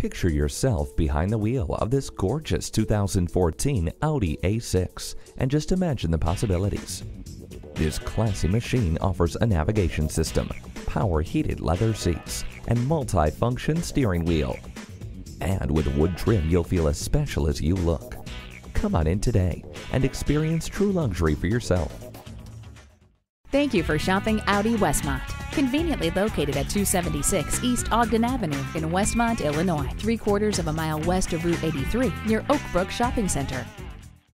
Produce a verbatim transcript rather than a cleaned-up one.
Picture yourself behind the wheel of this gorgeous two thousand fourteen Audi A six and just imagine the possibilities. This classy machine offers a navigation system, power heated leather seats, and multi-function steering wheel. And with wood trim, you'll feel as special as you look. Come on in today and experience true luxury for yourself. Thank you for shopping Audi Westmont. Conveniently located at two seventy-six East Ogden Avenue in Westmont, Illinois, three quarters of a mile west of Route eighty-three near Oak Brook Shopping Center.